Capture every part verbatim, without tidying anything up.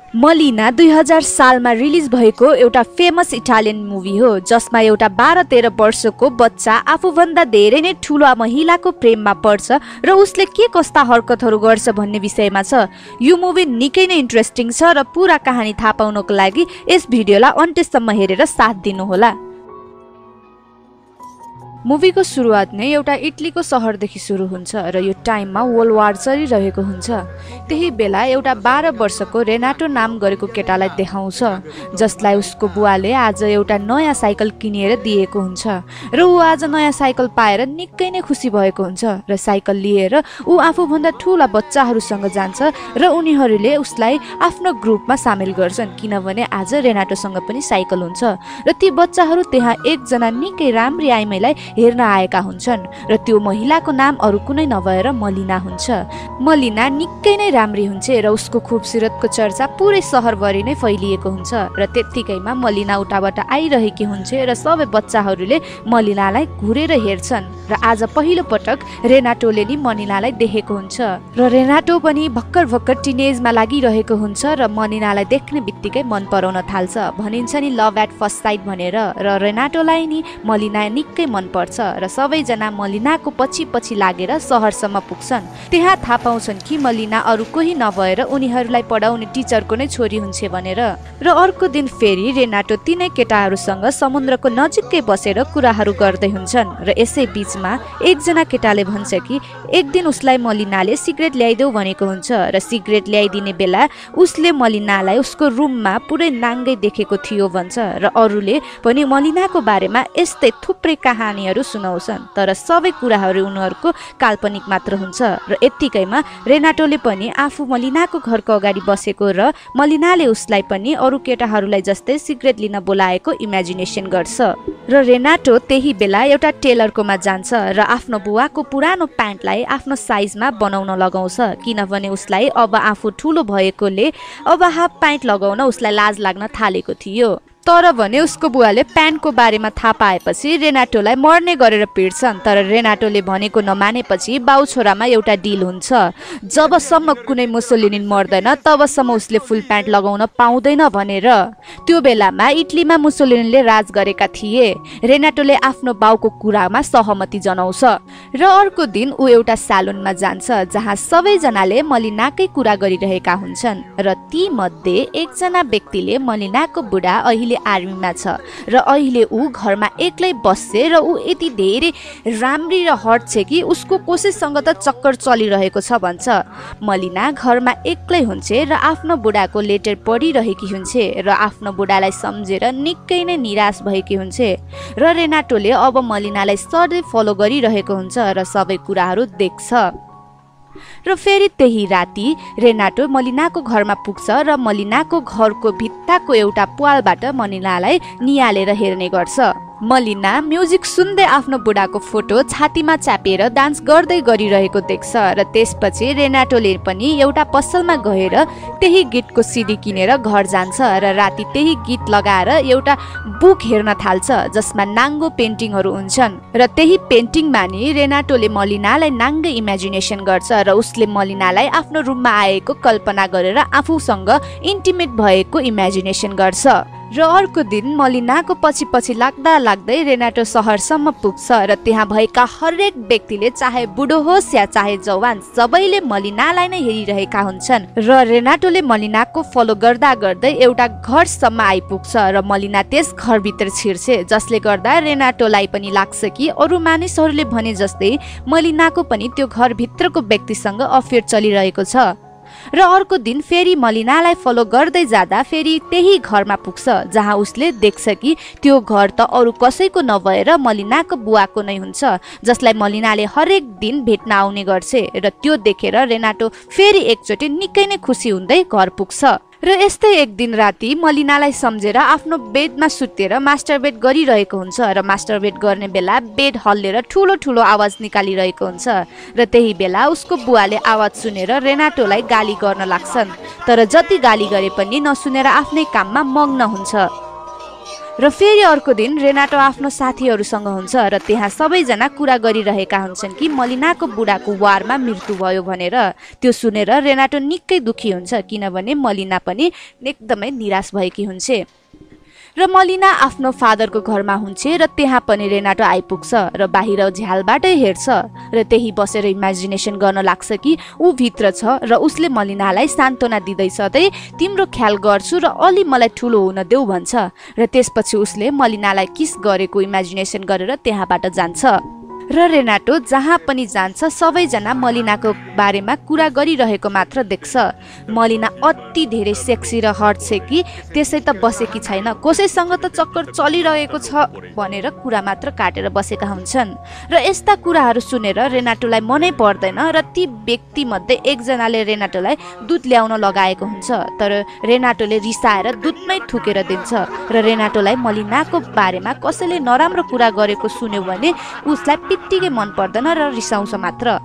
मलिना दुई हजार सालमा रिलिज भएको एउटा फेमस इटालियन मुभी हो जसमा एउटा बाह्र तेह्र वर्षको बच्चा आफूभन्दा धेरै नै ठुलो महिलाको प्रेममा पर्छ र उसले के कस्ता हरकतहरू गर्छ भन्ने विषयमा छ। यो मुभी निकै नै इन्ट्रेस्टिङ छ र पुरा कहानी थाहा पाउनको लागि यस भिडियोलाई अन्त्यसम्म हेरेर साथ दिनुहोला। मुभीको सुरुवात नै एउटा इटलीको सहरदेखि सुरु हुन्छ र यो टाइममा वर्ल्ड वार चलिरहेको हुन्छ। त्यही बेला एउटा बाह्र वर्षको रेनाटो नाम गरेको केटालाई देखाउँछ जसलाई उसको बुवाले आज एउटा नयाँ साइकल किनेर दिएको हुन्छ र ऊ आज नयाँ साइकल पाएर निकै नै खुसी भएको हुन्छ र साइकल लिएर ऊ आफूभन्दा ठुला बच्चाहरूसँग जान्छ र उनीहरूले उसलाई आफ्नो ग्रुपमा सामेल गर्छन् किनभने आज रेनाटोसँग पनि साइकल हुन्छ र ती बच्चाहरू त्यहाँ एकजना निकै राम्री आइमाईलाई हेर्न आएका हुन्छन् र त्यो महिलाको नाम अरू कुनै नभएर मलिना हुन्छ। मलिना निकै नै राम्री हुन्छ र उसको खुबसुरतको चर्चा पुरै सहरभरि नै फैलिएको हुन्छ र त्यत्तिकैमा मलिना उताबाट आइरहेकी हुन्छ र सबै बच्चाहरूले मलिनालाई घुरेर हेर्छन् र आज पहिलो पटक रेनाटोले नि मलिनालाई देखेको हुन्छ र रेनाटो पनि भर्खर भर्खर टिनेजमा लागिरहेको हुन्छ र मलिनालाई देख्ने बित्तिकै मन पराउन थाल्छ। भनिन्छ नि लभ एट फर्स्ट साइट भनेर र रेनाटोलाई नि मलिना निकै मन पर्छ र सबैजना मलिनाको पछि पछि लागेर सहरसम्म पुग्छन्। त्यहाँ थाहा पाउँछन् कि मलिना अरू कोही नभएर उनीहरूलाई पढाउने टिचरको नै छोरी हुन्छ भनेर र अर्को दिन फेरि रेनाटो तिनै केटाहरूसँग समुद्रको नजिकै बसेर कुराहरू गर्दै हुन्छन् र यसै बीचमा एकजना केटाले भन्छ कि एक दिन उसलाई मलिनाले सिगरेट ल्याइदेऊ भनेको हुन्छ र सिगरेट ल्याइदिने बेला उसले मलिनालाई उसको रुममा पुरै नाङ्गै देखेको थियो भन्छ र अरूले पनि मलिनाको बारेमा यस्तै थुप्रै कहानीहरू सुनाउँछन् तर सबै कुराहरू उनीहरूको काल्पनिक मात्र हुन्छ र यत्तिकैमा रेनाटोले पनि आफू मलिनाको घरको अगाडि बसेको र मलिनाले उसलाई पनि अरू केटाहरूलाई जस्तै सिगरेट लिन बोलाएको इमेजिनेसन गर्छ र रेनाटो त्यही बेला एउटा टेलरकोमा जान्छ र आफ्नो बुवाको पुरानो प्यान्टलाई आफ्नो साइजमा बनाउन लगाउँछ किनभने उसलाई अब आफू ठुलो भएकोले अब हाफ प्यान्ट लगाउन उसलाई लाज लाग्न थालेको थियो। तर भने उसको बुवाले प्यान्टको बारेमा थाहा पाएपछि रेनाटोलाई मर्ने गरेर पिट्छन् तर रेनाटोले भनेको नमानेपछि बाउ छोरामा एउटा डिल हुन्छ जबसम्म कुनै मुसोलिनी मर्दैन तबसम्म उसले फुल प्यान्ट लगाउन पाउँदैन भनेर। त्यो बेलामा इटलीमा मुसोलिनीले राज गरेका थिए। रेनाटोले आफ्नो बाउको कुरामा सहमति जनाउँछ र अर्को दिन ऊ एउटा स्यालुनमा जान्छ जहाँ सबैजनाले मलिनाकै कुरा गरिरहेका हुन्छन् र ती मध्ये एकजना व्यक्तिले मलिनाको बुढा अहिले आर्मीमा छ र अहिले ऊ घरमा एक्लै बस्छ र ऊ यति धेरै राम्री र हट छ कि उसको कसैसँग त चक्कर चलिरहेको छ भन्छ। मलिना घरमा एक्लै हुन्छ र आफ्नो बुढाको लेटर पढिरहेकी हुन्छ र आफ्नो बुढालाई सम्झेर निकै नै निराश भएकी हुन्छ र रेनाटोले अब मलिनालाई सधैँ फलो गरिरहेको हुन्छ र सबै कुराहरू देख्छ र फेरि त्यही राति रेनाटो मलिनाको घरमा पुग्छ र मलिनाको घरको भित्ताको एउटा प्वालबाट मलिनालाई निहालेर हेर्ने गर्छ। मलिना म्युजिक सुन्दै आफ्नो बुढाको फोटो छातीमा च्यापेर डान्स गर्दै गरिरहेको देख्छ र त्यसपछि रेनाटोले पनि एउटा पसलमा गएर त्यही गीतको सिडी किनेर घर जान्छ र राति त्यही गीत लगाएर एउटा बुक हेर्न थाल्छ जसमा नाङ्गो पेन्टिङहरू हुन्छन् र त्यही पेन्टिङमा नि रेनाटोले मलिनालाई नाङ्गै इमेजिनेसन गर्छ र उसले मलिनालाई आफ्नो रुममा आएको कल्पना गरेर आफूसँग इन्टिमेट भएको इमेजिनेसन गर्छ र अर्को दिन मलिनाको पछि पछि लाग्दा लाग्दै रेनाटो सहरसम्म पुग्छ र त्यहाँ भएका हरेक व्यक्तिले चाहे बुढो होस् या चाहे जवान सबैले मलिनालाई नै हेरिरहेका हुन्छन् र रेनाटोले मलिनाको फलो गर्दा गर्दै एउटा घरसम्म आइपुग्छ र मलिना त्यस घरभित्र छिर्छ जसले गर्दा रेनाटोलाई पनि लाग्छ कि अरू मानिसहरूले भने जस्तै मलिनाको पनि त्यो घरभित्रको व्यक्तिसँग अफेयर चलिरहेको छ र अर्को दिन फेरि मलिनालाई फलो गर्दै जाँदा फेरि त्यही घरमा पुग्छ जहाँ उसले देख्छ कि त्यो घर त अरू कसैको नभएर मलिनाको बुवाको नै हुन्छ जसलाई मलिनाले हरेक दिन भेट्न आउने गर्छ र त्यो देखेर रेनाटो फेरि एकचोटि निकै नै खुसी हुँदै घर पुग्छ र यस्तै एक दिन राति मलिनालाई सम्झेर आफ्नो बेडमा सुतेर मास्टरबेड गरिरहेको हुन्छ र मास्टरबेड गर्ने बेला बेड हल्लेर ठुलो ठुलो आवाज निकालिरहेको हुन्छ र त्यही बेला उसको बुवाले आवाज सुनेर रेनाटोलाई गाली गर्न लाग्छन् तर जति गाली गरे पनि नसुनेर आफ्नै काममा मग्न हुन्छ र फेरि अर्को दिन रेनाटो आफ्नो साथीहरूसँग हुन्छ र त्यहाँ सबैजना कुरा गरिरहेका हुन्छन् कि मलिनाको बुढाको वारमा मृत्यु भयो भनेर। त्यो सुनेर रेनाटो निकै दुखी हुन्छ, किनभने मलिना पनि एकदमै निराश भएकी हुन्छे। र मलिना आफ्नो फादरको घरमा हुन्छ र त्यहाँ पनि रेनाटो आइपुग्छ र बाहिर झ्यालबाटै हेर्छ र त्यही बसेर इमेजिनेसन गर्न लाग्छ कि ऊ भित्र छ र उसले मलिनालाई सान्त्वना दिँदैछ, त्यही तिम्रो ख्याल गर्छु र अलि मलाई ठुलो हुन देऊ भन्छ। र त्यसपछि उसले मलिनालाई किस गरेको इमेजिनेसन गरेर त्यहाँबाट जान्छ र रेनाटो जहाँ पनि जान्छ सबैजना मलिनाको बारेमा कुरा गरिरहेको मात्र देख्छ। मलिना अति धेरै सेक्सी र हट छ कि त्यसै त बसेकी छैन, कसैसँग त चक्कर चलिरहेको छ भनेर कुरा मात्र काटेर बसेका हुन्छन्। र यस्ता कुराहरू सुनेर रेनाटोलाई मनै पर्दैन र ती व्यक्तिमध्ये एकजनाले रेनाटोलाई दुध ल्याउन लगाएको हुन्छ, तर रेनाटोले रिसाएर दुधमै थुकेर दिन्छ र रेनाटोलाई मलिनाको बारेमा कसैले नराम्रो कुरा गरेको सुन्यो भने उसलाई टिकै मन पर्दैन र रिसाउँछ मात्र।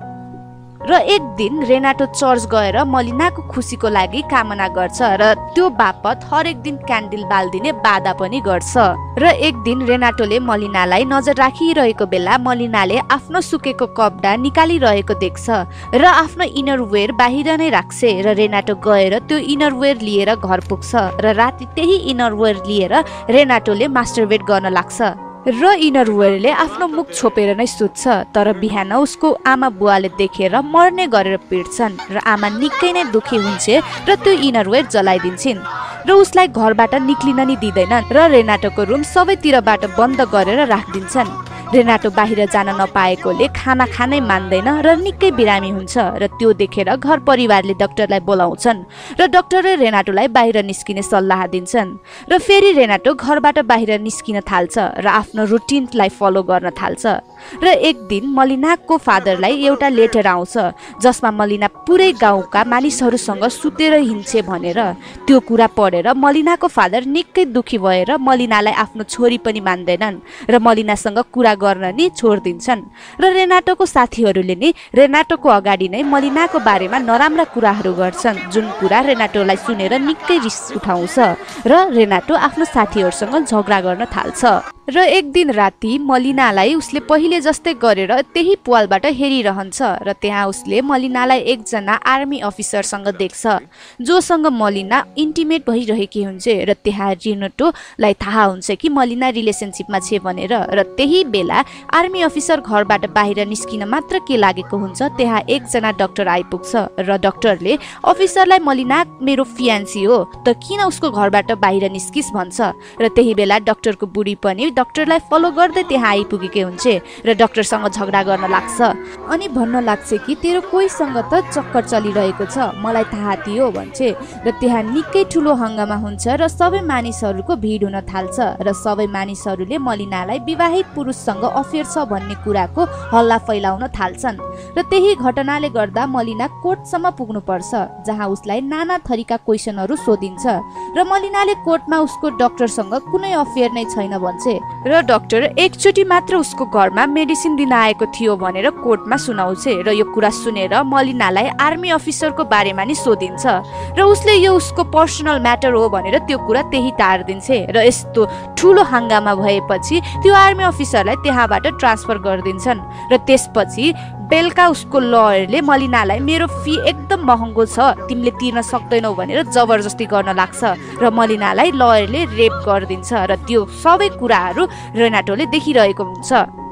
र एक दिन रेनाटो चर्च गएर मलिनाको खुसीको लागि कामना गर्छ र त्यो बापत हरेक दिन क्यान्डल बाल्दिने बाधा पनि गर्छ। र एक दिन रेनाटोले मलिनालाई नजर राखिरहेको बेला मलिनाले आफ्नो सुकेको कपडा निकालिरहेको देख्छ र आफ्नो इनरवेयर बाहिर नै राख्छ र रेनाटो गएर त्यो इनरवेयर लिएर घर पुग्छ र राति त्यही इनरवेयर लिएर रेनाटोले मास्टरबेट गर्न लाग्छ र इनरवेयरले आफ्नो मुख छोपेर नै सुत्छ। तर बिहान उसको आमा बुवाले देखेर मर्ने गरेर पिट्छन् र आमा निकै नै दुखी हुन्छ र त्यो इनरवेयर जलाइदिन्छन् र उसलाई घरबाट निक्लिन नि दिँदैनन् र रेनाटोको रुम सबैतिरबाट बन्द गरेर राखिदिन्छन्। रेनाटो बाहिर जान नपाएकोले खाना खानै मान्दैन र निकै बिरामी हुन्छ र त्यो देखेर घर परिवारले डाक्टरलाई बोलाउँछन् र डाक्टरले रेनाटोलाई बाहिर निस्किने सल्लाह दिन्छन् र फेरि रेनाटो घरबाट बाहिर निस्किन थाल्छ र आफ्नो रुटिनलाई फलो गर्न थाल्छ। र एक दिन मलिनाको फादरलाई एउटा लेटर आउँछ जसमा मलिना पुरै गाउँका मानिसहरूसँग सुतेर हिँड्छे भनेर। त्यो कुरा पढेर मलिनाको फादर निकै दुखी भएर मलिनालाई आफ्नो छोरी पनि मान्दैनन् र मलिनासँग कुरा गर्न नि छोडिदिन्छन् र रेनाटोको साथीहरूले नि रेनाटोको अगाडि नै मलिनाको बारेमा नराम्रा कुराहरू गर्छन्, जुन कुरा रेनाटोलाई सुनेर निकै रिस उठाउँछ र रेनाटो आफ्नो साथीहरूसँग झगडा गर्न थाल्छ। र एक दिन राति मलिनालाई उसले पहिले जस्तै गरेर त्यही पालबाट हेरिरहन्छ र त्यहाँ उसले मलिनालाई एकजना आर्मी अफिसरसँग देख्छ जोसँग मलिना इन्टिमेट भइरहेकी हुन्छ र त्यहाँ रेनाटोलाई थाहा हुन्छ कि मलिना रिलेसनसिपमा छ भनेर। र त्यही बेला आर्मी अफिसर घरबाट बाहिर निस्किन मात्र के लागेको हुन्छ त्यहाँ एकजना डाक्टर आइपुग्छ र डाक्टरले अफिसरलाई मलिना मेरो फियान्सी हो त किन उसको घरबाट बाहिर निस्किस भन्छ र त्यही बेला डाक्टरको बुढी पनि डाक्टरलाई फलो गर्दै त्यहाँ आइपुगेकै हुन्छ र डाक्टरसँग झगडा गर्न लाग्छ अनि भन्न लाग्छ कि तेरो कोहीसँग त चक्कर चलिरहेको छ, मलाई थाहा थियो भन्छ र त्यहाँ निकै ठुलो हंगामा हुन्छ र सबै मानिसहरूको भिड हुन थाल्छ र सबै मानिसहरूले मलिनालाई विवाहित पुरुषसँग अफेयर छ भन्ने कुराको हल्ला फैलाउन थाल्छन् र त्यही घटनाले गर्दा मलिना कोर्टसम्म पुग्नु पर्छ जहाँ उसलाई नाना थरीका क्वेशनहरू सोधिन्छ र मलिनाले कोर्टमा उसको डाक्टरसँग कुनै अफेयर नै छैन भन्छ र डाक्टर एकचोटि मात्र उसको घरमा मेडिसिन दिन आएको थियो भनेर कोर्टमा सुनाउँछ र यो कुरा सुनेर मलिनालाई आर्मी अफिसरको बारेमा नि सोधिन्छ र उसले यो उसको पर्सनल म्याटर हो भनेर त्यो कुरा त्यही टार्दिन्छ र यस्तो ठुलो हंगामा भएपछि त्यो आर्मी अफिसरलाई त्यहाँबाट ट्रान्सफर गरिदिन्छन् र त्यसपछि बेलुका उसको लयरले मलिनालाई मेरो फी एकदम महँगो छ तिमीले तिर्न सक्दैनौ भनेर जबरजस्ती गर्न लाग्छ र मलिनालाई लयरले रेप गरिदिन्छ र त्यो सबै कुराहरू रेनाटोले देखिरहेको हुन्छ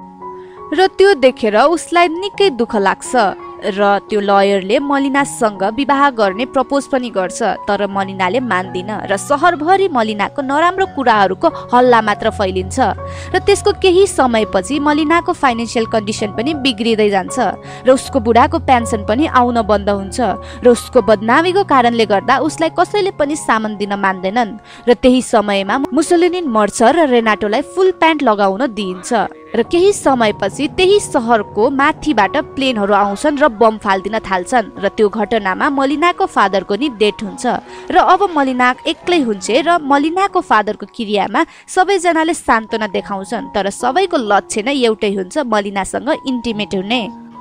र त्यो देखेर उसलाई निकै दुःख लाग्छ र त्यो लयरले मलिनासँग विवाह गर्ने प्रपोज पनि गर्छ तर मलिनाले मान्दिन र सहरभरि मलिनाको नराम्रो कुराहरूको हल्ला मात्र फैलिन्छ र त्यसको केही समयपछि मलिनाको फाइनेन्शियल कन्डिसन पनि बिग्रिँदै जान्छ र उसको बुढाको पेन्सन पनि आउन बन्द हुन्छ र उसको बदनामीको कारणले गर्दा उसलाई कसैले पनि सामान दिन मान्दैनन् र त्यही समयमा मुसोलिनी मर्छ र रेनाटोलाई फुल प्यान्ट लगाउन दिइन्छ र केही समयपछि त्यही सहरको माथिबाट प्लेनहरू आउँछन् र बम फाल्दिन थाल्छन् र त्यो घटनामा मलिनाको फादरको नि डेथ हुन्छ र अब मलिना एक्लै हुन्छ र मलिनाको फादरको क्रियामा सबैजनाले सान्त्वना देखाउँछन् तर सबैको लक्ष्य नै एउटै हुन्छ, मलिनासँग इन्टिमेट हुने।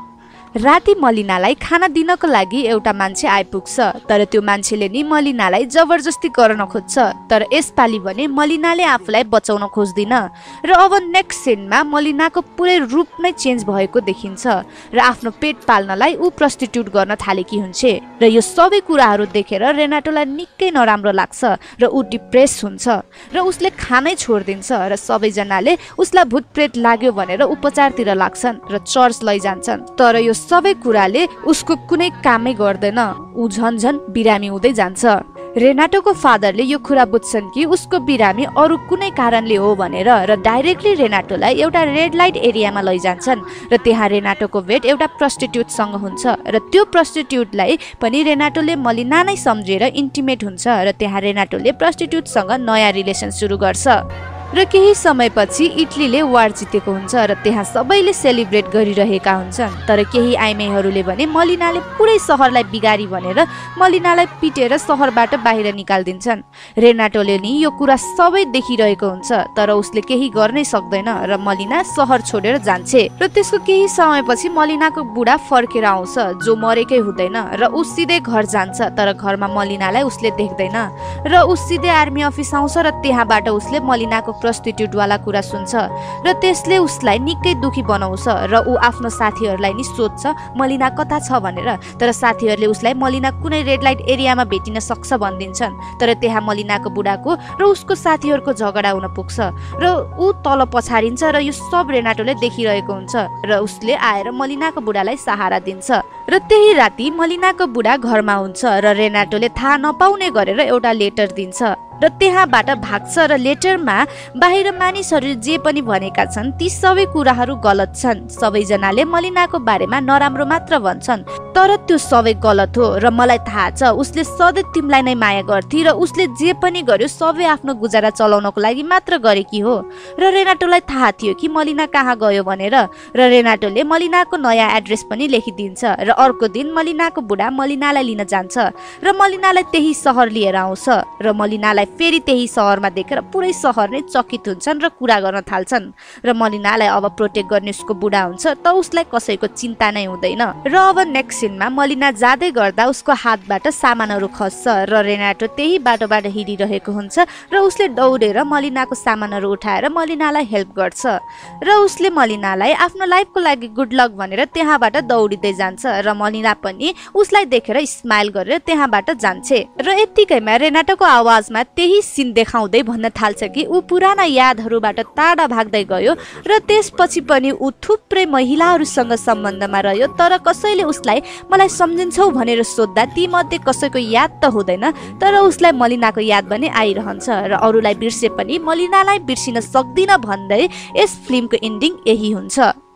राति मलिनालाई खाना दिनको लागि एउटा मान्छे आइपुग्छ, तर त्यो मान्छेले नि मलिनालाई जबरजस्ती गर्न खोज्छ। तर यसपालि भने मलिनाले आफूलाई बचाउन खोज्दिन र अब नेक्स्ट सिनमा मलिनाको पुरै रूप नै चेन्ज भएको देखिन्छ र आफ्नो पेट पाल्नलाई ऊ प्रस्टिट्युट गर्न थालेकी हुन्छ र यो सबै कुराहरू देखेर रेनाटोलाई निकै नराम्रो लाग्छ र ऊ डिप्रेस हुन्छ र उसले खानै छोडिदिन्छ र सबैजनाले उसलाई भूतप्रेत लाग्यो भनेर उपचारतिर लाग्छन् र चर्च लैजान्छन्। तर यो सबै कुराले उसको कुनै कामै गर्दैन, ऊ झन्झन बिरामी हुँदै जान्छ। रेनाटोको फादरले यो कुरा बुझ्छन् कि उसको बिरामी अरू कुनै कारणले हो भनेर र डाइरेक्टली रेनाटोलाई एउटा रेड लाइट एरियामा लैजान्छन् र त्यहाँ रेनाटोको भेट एउटा प्रस्टिट्युटसँग हुन्छ र त्यो प्रस्टिट्युटलाई पनि रेनाटोले मलिना नै सम्झेर इन्टिमेट हुन्छ र त्यहाँ रेनाटोले प्रस्टिट्युटसँग नयाँ रिलेसन सुरु गर्छ र केही समयपछि इटलीले वार जितेको हुन्छ र त्यहाँ सबैले सेलिब्रेट गरिरहेका हुन्छन्। तर केही आइमेहरूले भने मलिनाले पुरै सहरलाई बिगारी भनेर मलिनालाई पिटेर सहरबाट बाहिर निकालिदिन्छन्। रेनाटोले नि यो कुरा सबै देखिरहेको हुन्छ तर उसले केही गर्नै सक्दैन र मलिना सहर छोडेर जान्छे र त्यसको केही समयपछि मलिनाको बुढा फर्केर आउँछ जो मरेकै हुँदैन र ऊ सिधै घर जान्छ। तर घरमा मलिनालाई उसले देख्दैन र ऊ सिधै आर्मी अफिस आउँछ र त्यहाँबाट उसले मलिनाको प्रस्टिट्युट वाला कुरा सुन्छ र त्यसले उसलाई निकै दुखी बनाउँछ र ऊ आफ्नो साथीहरूलाई नि सोध्छ मलिना कता छ भनेर। तर साथीहरूले उसलाई मलिना कुनै रेड लाइट एरियामा भेटिन सक्छ भनिदिन्छन्। तर त्यहाँ मलिनाको बुढाको र उसको साथीहरूको झगडा हुन पुग्छ र ऊ तल पछारिन्छ र यो सब रेनाटोले देखिरहेको हुन्छ र उसले आएर मलिनाको बुढालाई सहारा दिन्छ र त्यही राति मलिनाको बुढा घरमा हुन्छ र रेनाटोले थाहा नपाउने गरेर एउटा लेटर दिन्छ र त्यहाँबाट भाग्छ र लेटरमा बाहिर मानिसहरूले जे पनि भनेका छन् ती सबै कुराहरू गलत छन्। सबैजनाले मलिनाको बारेमा नराम्रो मात्र भन्छन् तर त्यो सबै गलत हो र मलाई थाहा छ उसले सधैँ तिमीलाई नै माया गर्थी र उसले जे पनि गर्यो सबै आफ्नो गुजारा चलाउनको लागि मात्र गरेकी हो। र रेनाटोलाई थाहा थियो कि मलिना कहाँ गयो भनेर र रेनाटोले मलिनाको नयाँ एड्रेस पनि लेखिदिन्छ र अर्को दिन मलिनाको बुढा मलिनालाई लिन जान्छ र मलिनालाई त्यही सहर लिएर आउँछ र मलिनालाई फेरि त्यही सहरमा देखेर पुरै सहर नै चकित हुन्छन् र कुरा गर्न थाल्छन् र मलिनालाई अब प्रोटेक्ट गर्ने उसको बुढा हुन्छ त उसलाई कसैको चिन्ता नै हुँदैन। र अब नेक्स्ट सिनमा मलिना जाँदै गर्दा उसको हातबाट सामानहरू खस्छ र रेनाटो त्यही बाटोबाट हिँडिरहेको हुन्छ र उसले दौडेर मलिनाको सामानहरू उठाएर मलिनालाई हेल्प गर्छ र उसले मलिनालाई आफ्नो लाइफको लागि गुड लक भनेर त्यहाँबाट दौडिँदै जान्छ र मलिना पनि उसलाई देखेर स्माइल गरेर त्यहाँबाट जान्छे र यत्तिकैमा रेनाटोको आवाजमा त्यही सिन देखाउँदै भन्न थाल्छ कि ऊ पुराना यादहरूबाट टाढा भाग्दै गयो र त्यसपछि पनि ऊ थुप्रै महिलाहरूसँग सम्बन्धमा रह्यो तर कसैले उसलाई मलाई सम्झिन्छौ भनेर सोद्धा ती मध्ये कसैको याद त हुँदैन तर उसलाई मलिनाको याद पनि आइरहन्छ र अरूलाई बिर्से पनि मलिनालाई बिर्सिन सक्दिन भन्दै यस फिल्मको एन्डिङ यही हुन्छ।